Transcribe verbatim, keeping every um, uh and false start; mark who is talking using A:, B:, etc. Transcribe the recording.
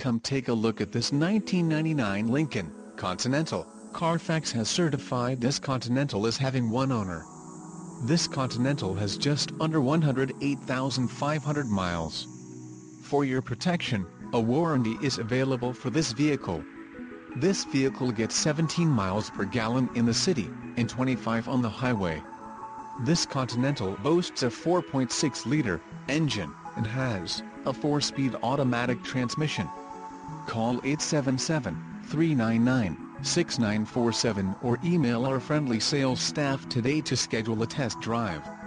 A: Come take a look at this nineteen ninety-nine Lincoln Continental. Carfax has certified this Continental as having one owner. This Continental has just under one hundred eight thousand five hundred miles. For your protection, a warranty is available for this vehicle. This vehicle gets seventeen miles per gallon in the city, and twenty-five on the highway. This Continental boasts a four point six liter engine, and has a four-speed automatic transmission. Call eight seven seven, three nine nine, six nine four seven or email our friendly sales staff today to schedule a test drive.